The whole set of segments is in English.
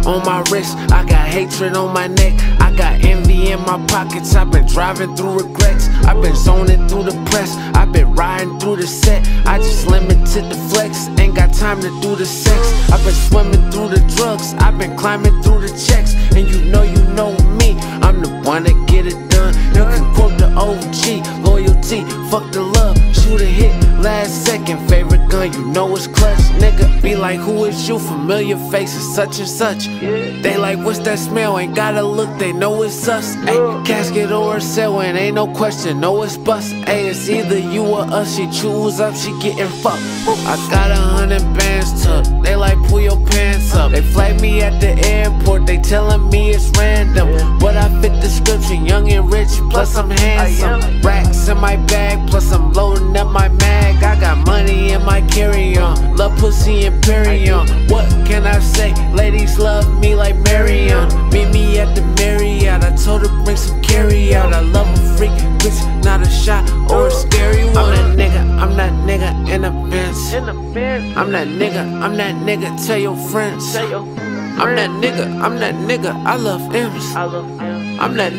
on my wrist, I got hatred on my neck, I got envy in my pockets. I've been driving through regrets, I've been zoning through the press, I've been riding through the set. I just limited the flex, ain't got time to do the sex. I've been swimming through the drugs, I've been climbing through the checks. And you know me, I'm the one that get it done. You can quote the OG, loyalty, fuck the love, shoot a hit last second. Favorite gun, you know it's clutch. Nigga be like, who is you? Familiar faces, such and such. They like, what's that smell? Ain't gotta look, they know it's us. Ayy, casket or a cell, and ain't no question, no it's bust. Ayy, it's either you or us, she choose up, she getting fucked. I got 100 bands tucked, they like, pull your pants up. They flag me at the airport, they telling me it's random, but I fit the description, young and rich, plus I'm handsome. Racks in my bag, plus I'm loading up my mag. I got money in my carry-on, love pussy and Imperium. What can I say? Ladies love me like Marion. Meet me at the Marriott, I told her bring some carry out. I love a freak, bitch, not a shot or a scary one. I'm that nigga in a Benz. I'm that nigga, tell your friends. I'm that nigga, I love M's. I'm that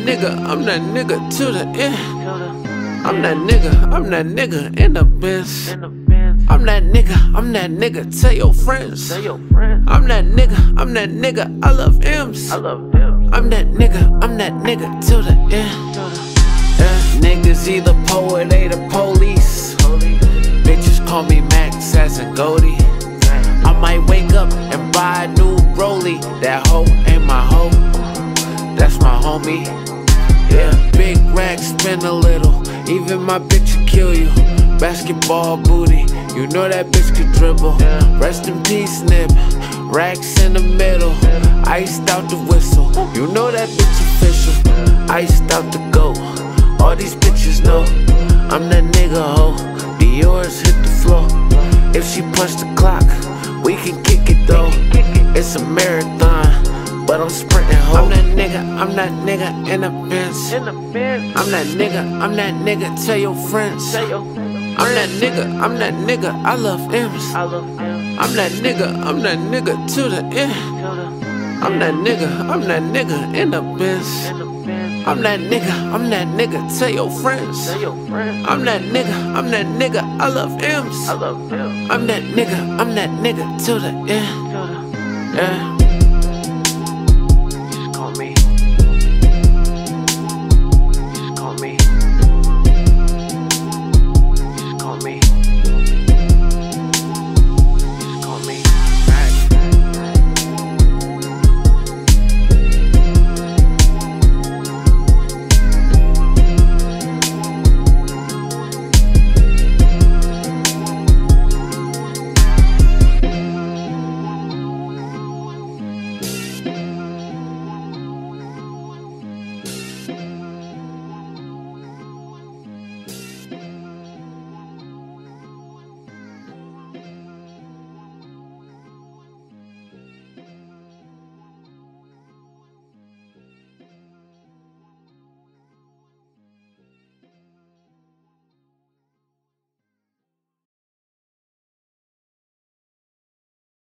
nigga to the end. I'm that nigga in the Benz. I'm that nigga, tell your friends. I'm that nigga, I love M's. I'm that nigga to the end. Niggas either poet, they the police. Bitches call me Max as a Goldie. I might wake up and buy a new Rollie. That hoe ain't my hoe, that's my homie. Yeah, big racks, spin a little. Even my bitch will kill you. Basketball booty, you know that bitch could dribble. Rest in peace, Nip. Racks in the middle. Iced out the whistle, you know that bitch official. Iced out the goat, all these bitches know I'm that nigga ho. Dior's hit the floor. If she punch the clock, we can kick it though. It's a marathon, but I'm sprinting ho. I'm that nigga in a Benz. I'm that nigga, tell your friends. I'm that nigga, I love M's. I'm that nigga to the end. I'm that nigga in the Benz. I'm that nigga, tell your friends. I'm that nigga, I love M's. I'm that nigga to the end. Yeah.